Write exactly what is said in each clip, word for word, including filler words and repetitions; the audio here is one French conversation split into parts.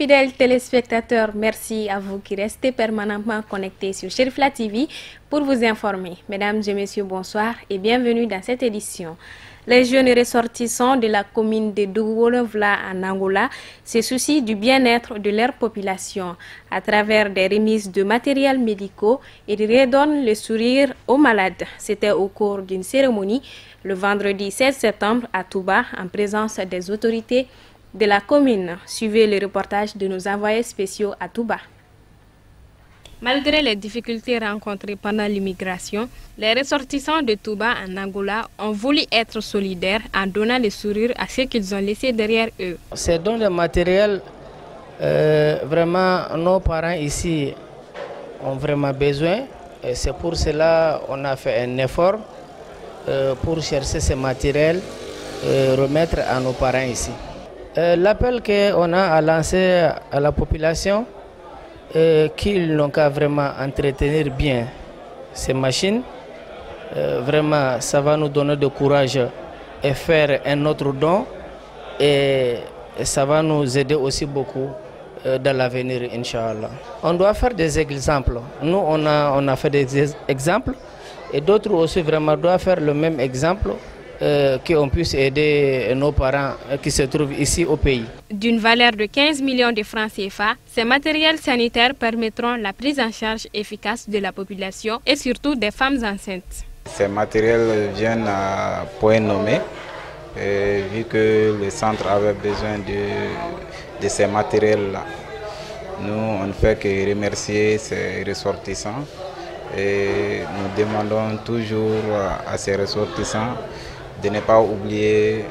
Fidèles téléspectateurs, merci à vous qui restez permanemment connectés sur Cherifla T V pour vous informer. Mesdames et messieurs, bonsoir et bienvenue dans cette édition. Les jeunes ressortissants de la commune de Dougoulevla en Angola se soucient du bien-être de leur population à travers des remises de matériels médicaux et redonnent le sourire aux malades. C'était au cours d'une cérémonie le vendredi seize septembre à Touba en présence des autorités de la commune. Suivez le reportage de nos envoyés spéciaux à Touba. Malgré les difficultés rencontrées pendant l'immigration, les ressortissants de Touba en Angola ont voulu être solidaires en donnant le sourire à ceux qu'ils ont laissés derrière eux. Ces dons de matériel, euh, vraiment, nos parents ici ont vraiment besoin. C'est pour cela qu'on a fait un effort euh, pour chercher ces matériels et remettre à nos parents ici. Euh, L'appel qu'on a à lancer à la population, Euh, qu'ils n'ont qu'à vraiment entretenir bien ces machines. Euh, vraiment, ça va nous donner du courage et faire un autre don. Et, et ça va nous aider aussi beaucoup euh, dans l'avenir, Inch'Allah. On doit faire des exemples. Nous, on a, on a fait des exemples. Et d'autres aussi vraiment doivent faire le même exemple. Euh, qu'on puisse aider nos parents qui se trouvent ici au pays. D'une valeur de quinze millions de francs C F A, ces matériels sanitaires permettront la prise en charge efficace de la population et surtout des femmes enceintes. Ces matériels viennent à point nommé, et vu que le centre avait besoin de, de ces matériels-là. Nous, on ne fait que remercier ces ressortissants et nous demandons toujours à ces ressortissants de ne pas oublier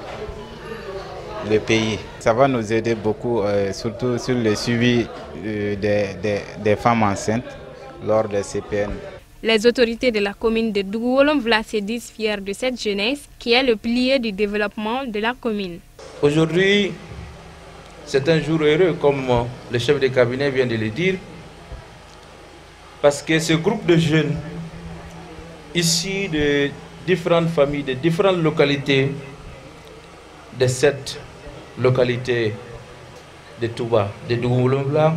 le pays. Ça va nous aider beaucoup, euh, surtout sur le suivi euh, des, des, des femmes enceintes lors des C P N. Les autorités de la commune de Dougoulevla se disent fiers de cette jeunesse qui est le pilier du développement de la commune. Aujourd'hui, c'est un jour heureux, comme le chef de cabinet vient de le dire, parce que ce groupe de jeunes issus de différentes familles, de différentes localités, de cette localité de Touba, de Dougoulevla,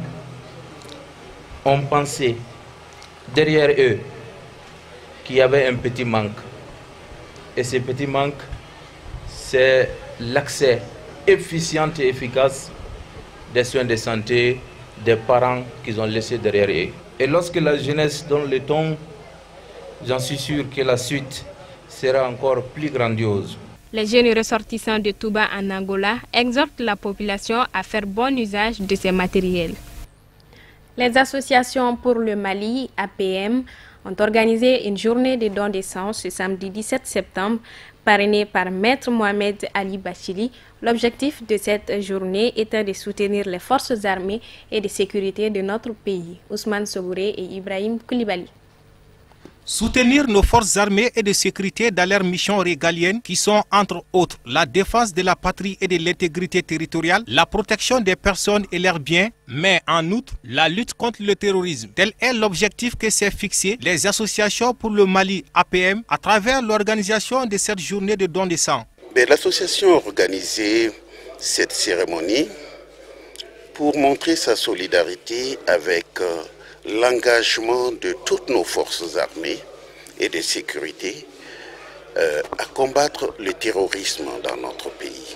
ont pensé derrière eux qu'il y avait un petit manque. Et ce petit manque, c'est l'accès efficient et efficace des soins de santé des parents qu'ils ont laissés derrière eux. Et lorsque la jeunesse donne le ton, j'en suis sûr que la suite sera encore plus grandiose. Les jeunes ressortissants de Touba en Angola exhortent la population à faire bon usage de ces matériels. Les associations pour le Mali, A P M, ont organisé une journée de dons d'essence ce samedi dix-sept septembre, parrainée par Maître Mohamed Ali Bachili. L'objectif de cette journée était de soutenir les forces armées et de sécurité de notre pays. Ousmane Sogouré et Ibrahim Koulibaly. Soutenir nos forces armées et de sécurité dans leurs missions régaliennes qui sont entre autres la défense de la patrie et de l'intégrité territoriale, la protection des personnes et leurs biens, mais en outre la lutte contre le terrorisme. Tel est l'objectif que s'est fixé les associations pour le Mali A P M à travers l'organisation de cette journée de dons de sang. L'association a organisé cette cérémonie pour montrer sa solidarité avec euh, l'engagement de toutes nos forces armées et de sécurité euh, à combattre le terrorisme dans notre pays.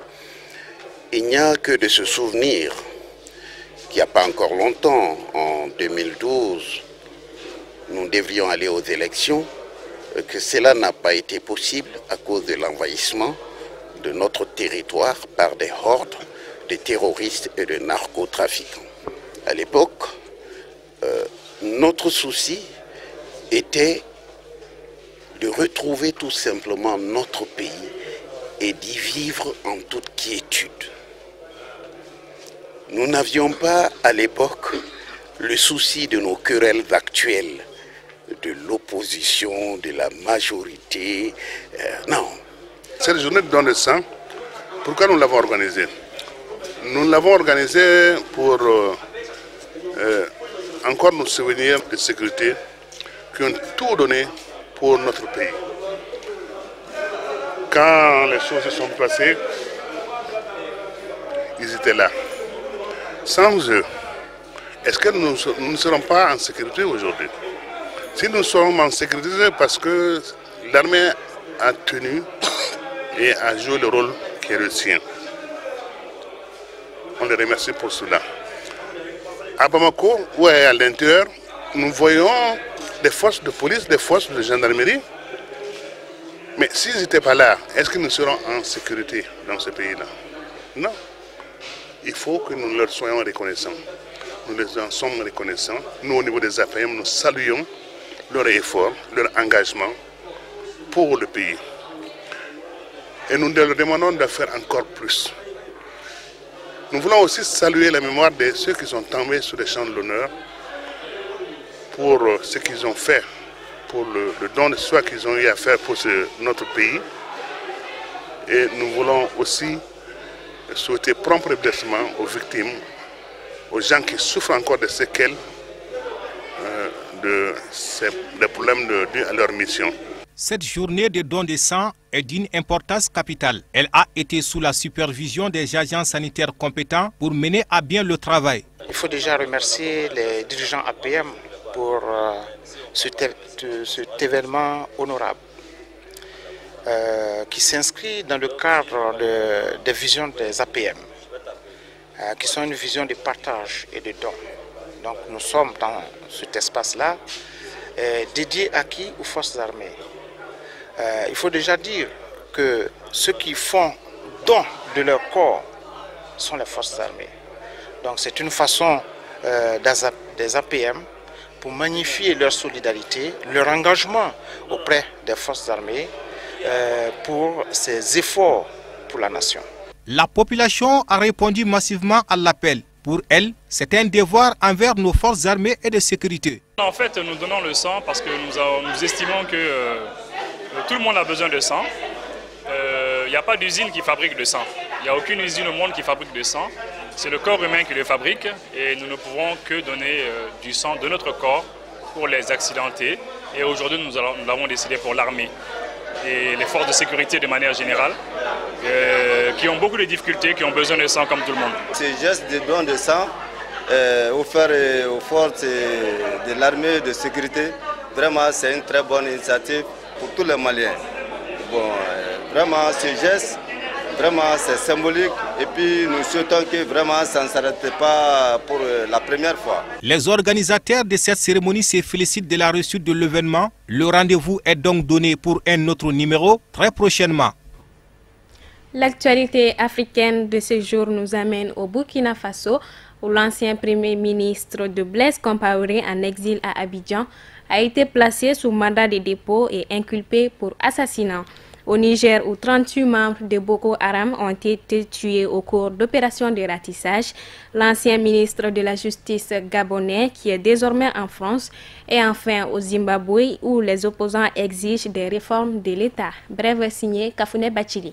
Il n'y a que de se souvenir qu'il n'y a pas encore longtemps, en deux mille douze, nous devions aller aux élections, que cela n'a pas été possible à cause de l'envahissement de notre territoire par des hordes de terroristes et de narcotrafiquants. À l'époque, Euh, notre souci était de retrouver tout simplement notre pays et d'y vivre en toute quiétude. Nous n'avions pas à l'époque le souci de nos querelles actuelles, de l'opposition, de la majorité. Euh, non. Cette journée de don de sang, pourquoi nous l'avons organisée? Nous l'avons organisée pour euh, euh, encore nous souvenir de sécurité qui ont tout donné pour notre pays. Quand les choses se sont passées, ils étaient là. Sans eux, est-ce que nous, nous ne serons pas en sécurité aujourd'hui? Si nous sommes en sécurité, parce que l'armée a tenu et a joué le rôle qui est le sien. On les remercie pour cela. À Bamako, ou à l'intérieur, nous voyons des forces de police, des forces de gendarmerie. Mais s'ils n'étaient pas là, est-ce que nous serons en sécurité dans ce pays-là? Non. Il faut que nous leur soyons reconnaissants. Nous les en sommes reconnaissants. Nous, au niveau des A P M, nous saluons leur effort, leur engagement pour le pays. Et nous leur demandons de faire encore plus. Nous voulons aussi saluer la mémoire de ceux qui sont tombés sur les champs de l'honneur pour ce qu'ils ont fait, pour le, le don de soi qu'ils ont eu à faire pour ce, notre pays. Et nous voulons aussi souhaiter prompt rétablissement aux victimes, aux gens qui souffrent encore de séquelles euh, de ces des problèmes dus à leur mission. Cette journée de don de sang est d'une importance capitale. Elle a été sous la supervision des agents sanitaires compétents pour mener à bien le travail. Il faut déjà remercier les dirigeants A P M pour euh, cet, cet événement honorable euh, qui s'inscrit dans le cadre de, des visions des A P M, euh, qui sont une vision de partage et de don. Donc nous sommes dans cet espace-là, euh, dédié à qui? Aux forces armées. Euh, il faut déjà dire que ceux qui font don de leur corps sont les forces armées. Donc c'est une façon euh, des A P M pour magnifier leur solidarité, leur engagement auprès des forces armées euh, pour ces efforts pour la nation. La population a répondu massivement à l'appel. Pour elle, c'est un devoir envers nos forces armées et de sécurité. En fait, nous donnons le sang parce que nous, avons, nous estimons que euh, tout le monde a besoin de sang. Il euh, n'y a pas d'usine qui fabrique de sang. Il n'y a aucune usine au monde qui fabrique de sang. C'est le corps humain qui le fabrique et nous ne pouvons que donner euh, du sang de notre corps pour les accidentés. Et aujourd'hui, nous, nous l'avons décidé pour l'armée et les forces de sécurité de manière générale, euh, qui ont beaucoup de difficultés, qui ont besoin de sang comme tout le monde. C'est juste des dons de sang euh, offerts aux forces de l'armée de sécurité. Vraiment, c'est une très bonne initiative pour tous les Maliens. Bon, euh, vraiment, ce geste, vraiment, c'est symbolique. Et puis, nous souhaitons que vraiment, ça ne s'arrête pas pour euh, la première fois. Les organisateurs de cette cérémonie se félicitent de la réussite de l'événement. Le rendez-vous est donc donné pour un autre numéro très prochainement. L'actualité africaine de ce jour nous amène au Burkina Faso, où l'ancien premier ministre de Blaise Compaoré, en exil à Abidjan, a été placé sous mandat de dépôt et inculpé pour assassinat. Au Niger, où trente-huit membres de Boko Haram ont été tués au cours d'opérations de ratissage, l'ancien ministre de la Justice gabonais, qui est désormais en France, et enfin au Zimbabwe, où les opposants exigent des réformes de l'État. Bref, signé Kafouné Bachili.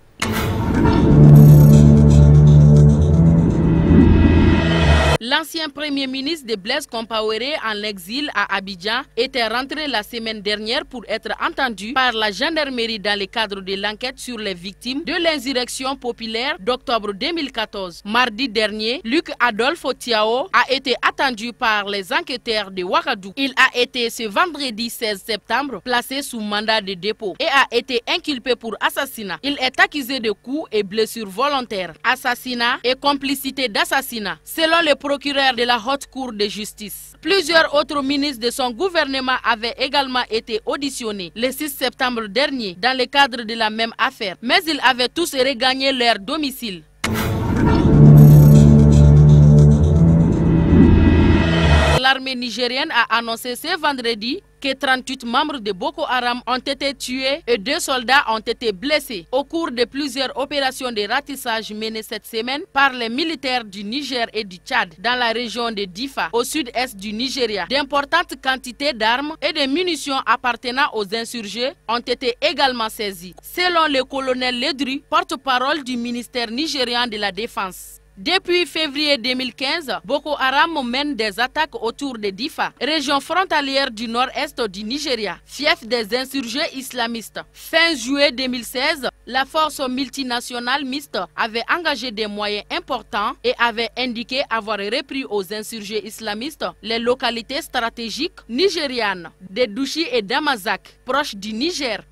L'ancien premier ministre de Blaise Compaoré en exil à Abidjan était rentré la semaine dernière pour être entendu par la gendarmerie dans le cadre de l'enquête sur les victimes de l'insurrection populaire d'octobre deux mille quatorze. Mardi dernier, Luc Adolphe Otiao a été attendu par les enquêteurs de Ouagadougou. Il a été ce vendredi seize septembre placé sous mandat de dépôt et a été inculpé pour assassinat. Il est accusé de coups et blessures volontaires, assassinat et complicité d'assassinat, selon le procureur de la Haute Cour de justice. Plusieurs autres ministres de son gouvernement avaient également été auditionnés le six septembre dernier dans le cadre de la même affaire, mais ils avaient tous regagné leur domicile. L'armée nigérienne a annoncé ce vendredi que trente-huit membres de Boko Haram ont été tués et deux soldats ont été blessés au cours de plusieurs opérations de ratissage menées cette semaine par les militaires du Niger et du Tchad dans la région de Difa, au sud-est du Nigeria. D'importantes quantités d'armes et de munitions appartenant aux insurgés ont été également saisies, selon le colonel Ledru, porte-parole du ministère nigérian de la Défense. Depuis février deux mille quinze, Boko Haram mène des attaques autour de Difa, région frontalière du nord-est du Nigeria, fief des insurgés islamistes. Fin juillet deux mille seize, la force multinationale mixte avait engagé des moyens importants et avait indiqué avoir repris aux insurgés islamistes les localités stratégiques nigérianes de Douchi et d'Amazak, proches du Niger.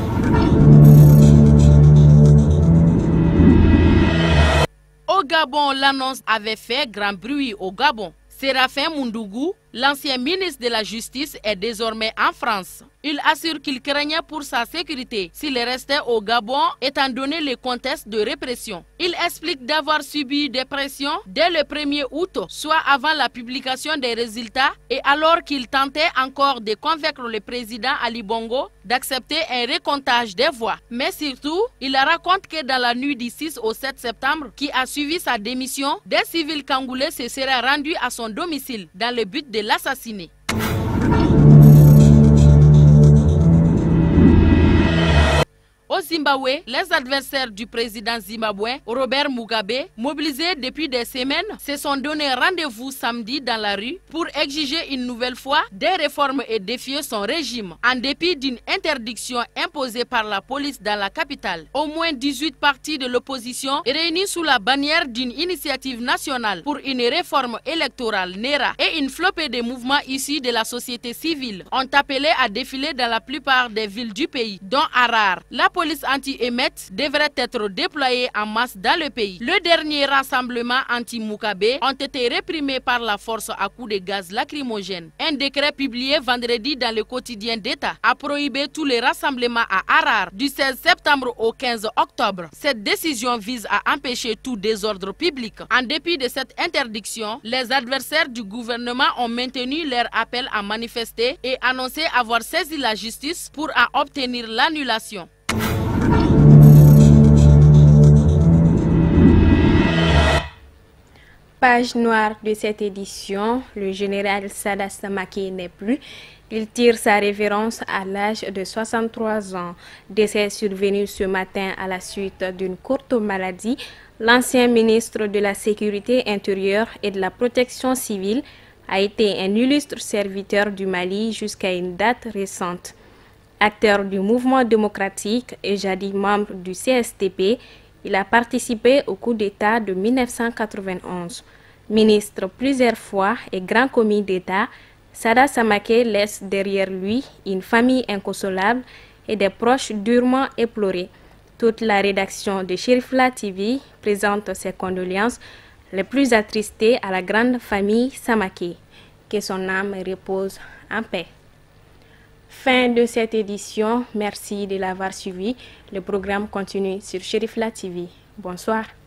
Au Gabon, l'annonce avait fait grand bruit au Gabon. Séraphin Moundougou, l'ancien ministre de la Justice, est désormais en France. Il assure qu'il craignait pour sa sécurité s'il restait au Gabon étant donné le contexte de répression. Il explique d'avoir subi des pressions dès le premier août, soit avant la publication des résultats et alors qu'il tentait encore de convaincre le président Ali Bongo d'accepter un recomptage des voix. Mais surtout, il raconte que dans la nuit du six au sept septembre, qui a suivi sa démission, des civils congolais se seraient rendus à son domicile dans le but de l'assassiner. Au Zimbabwe, les adversaires du président zimbabwéen Robert Mugabe, mobilisés depuis des semaines, se sont donné rendez-vous samedi dans la rue pour exiger une nouvelle fois des réformes et défier son régime, en dépit d'une interdiction imposée par la police dans la capitale. Au moins dix-huit partis de l'opposition réunis sous la bannière d'une initiative nationale pour une réforme électorale N E R A et une flopée de mouvements issus de la société civile ont appelé à défiler dans la plupart des villes du pays, dont Harare. La La police anti-émeute devrait être déployée en masse dans le pays. Le dernier rassemblement anti-Mugabe ont été réprimés par la force à coups de gaz lacrymogène. Un décret publié vendredi dans le quotidien d'État a prohibé tous les rassemblements à Harare du seize septembre au quinze octobre. Cette décision vise à empêcher tout désordre public. En dépit de cette interdiction, les adversaires du gouvernement ont maintenu leur appel à manifester et annoncé avoir saisi la justice pour en obtenir l'annulation. Page noire de cette édition, le général Sada Samake n'est plus. Il tire sa révérence à l'âge de soixante-trois ans. Décès survenu ce matin à la suite d'une courte maladie. L'ancien ministre de la Sécurité intérieure et de la Protection civile a été un illustre serviteur du Mali jusqu'à une date récente. Acteur du mouvement démocratique et jadis membre du C S T P, il a participé au coup d'État de mille neuf cent quatre-vingt-onze. Ministre plusieurs fois et grand commis d'État, Sada Samake laisse derrière lui une famille inconsolable et des proches durement éplorés. Toute la rédaction de Cherifla T V présente ses condoléances les plus attristées à la grande famille Samake. Que son âme repose en paix. Fin de cette édition. Merci de l'avoir suivi. Le programme continue sur Cherifla T V. Bonsoir.